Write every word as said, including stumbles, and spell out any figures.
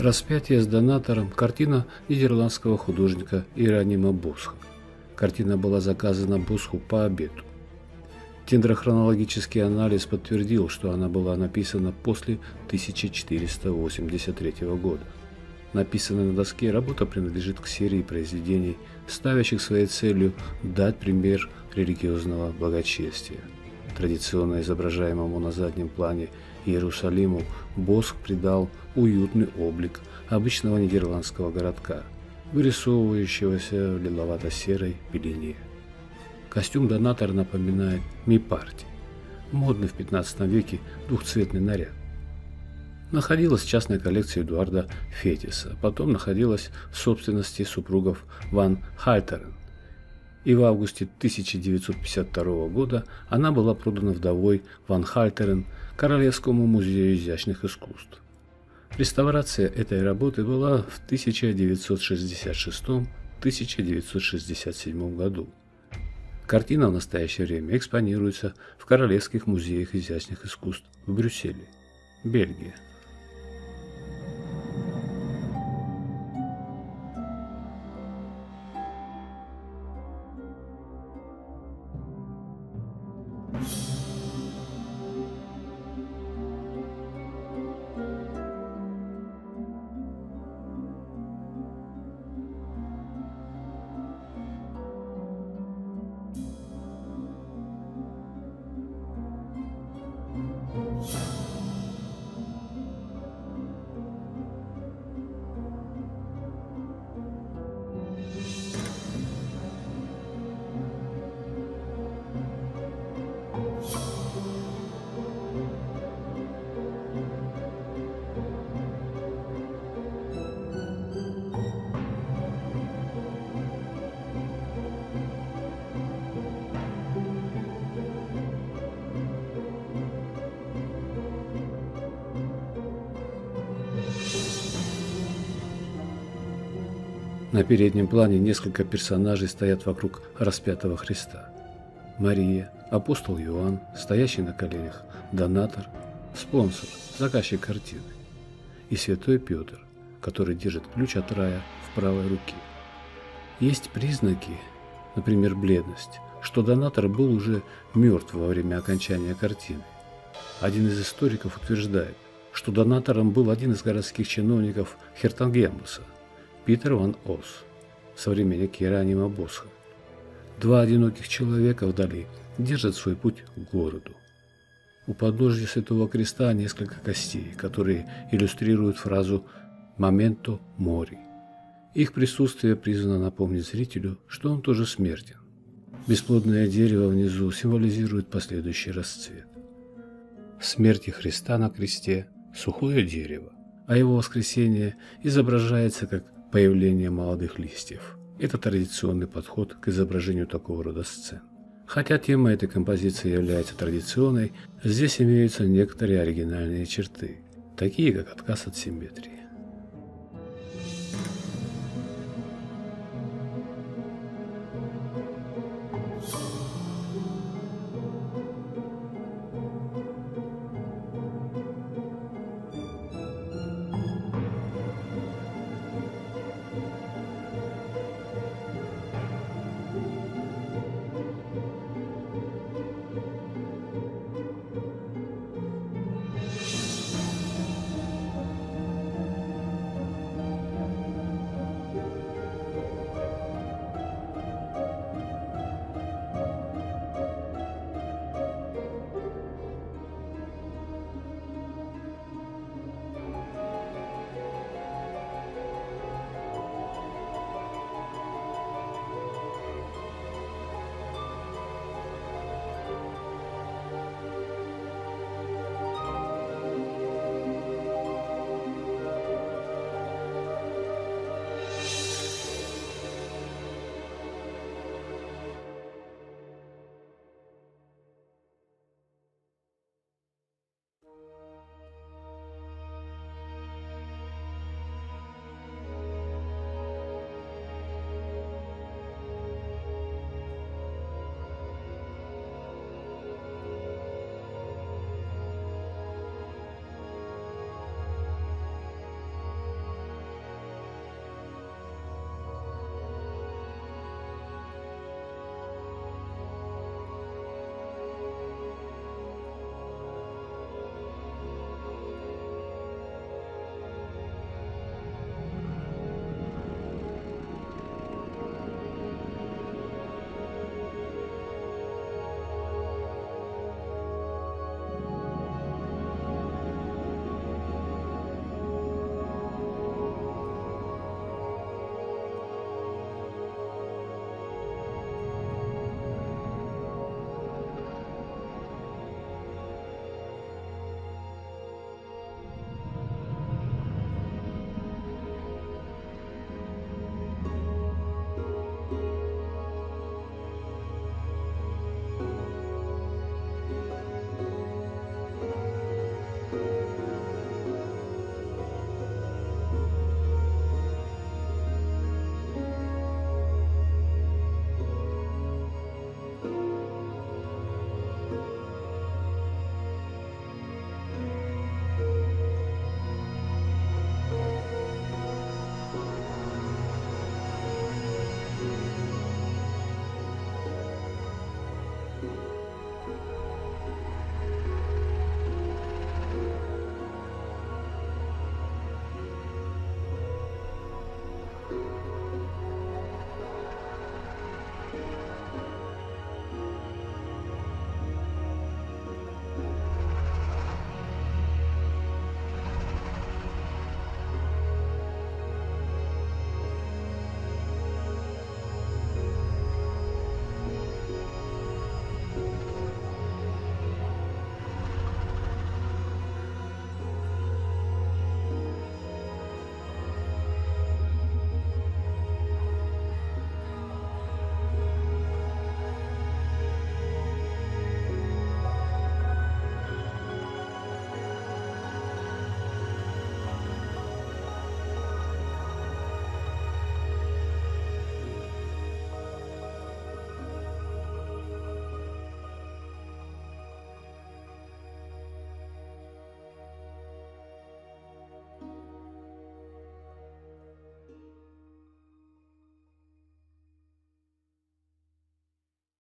Распятие с донатором – картина нидерландского художника Иеронима Босха. Картина была заказана Босху по обету. Дендрохронологический анализ подтвердил, что она была написана после тысяча четыреста восемьдесят третьего года. Написанная на доске работа принадлежит к серии произведений, ставящих своей целью дать пример религиозного благочестия. Традиционно изображаемому на заднем плане Иерусалиму Босх придал уютный облик обычного нидерландского городка, вырисовывающегося в лиловато-серой пелене. Костюм донатора напоминает ми-парти, модный в пятнадцатом веке двухцветный наряд. Находилась в частной коллекции Эдуарда Фетиса, потом находилась в собственности супругов Ван Хальтерен, и в августе тысяча девятьсот пятьдесят второго года она была продана вдовой Ван Хальтерен Королевскому музею изящных искусств. Реставрация этой работы была в тысяча девятьсот шестьдесят шестом — тысяча девятьсот шестьдесят седьмом году. Картина в настоящее время экспонируется в Королевских музеях изящных искусств в Брюсселе, Бельгия. На переднем плане несколько персонажей стоят вокруг распятого Христа. Мария, апостол Иоанн, стоящий на коленях донатор, спонсор, заказчик картины, и святой Петр, который держит ключ от рая в правой руке. Есть признаки, например, бледность, что донатор был уже мертв во время окончания картины. Один из историков утверждает, что донатором был один из городских чиновников Хертангемуса, Питер ван Ос, современник Иеронима Босха. Два одиноких человека вдали держат свой путь к городу. У подножья Святого Креста несколько костей, которые иллюстрируют фразу «моменто мори». Их присутствие призвано напомнить зрителю, что он тоже смертен. Бесплодное дерево внизу символизирует последующий расцвет. В смерти Христа на кресте сухое дерево, а его воскресение изображается как появление молодых листьев. Это традиционный подход к изображению такого рода сцен. Хотя тема этой композиции является традиционной, здесь имеются некоторые оригинальные черты, такие как отказ от симметрии.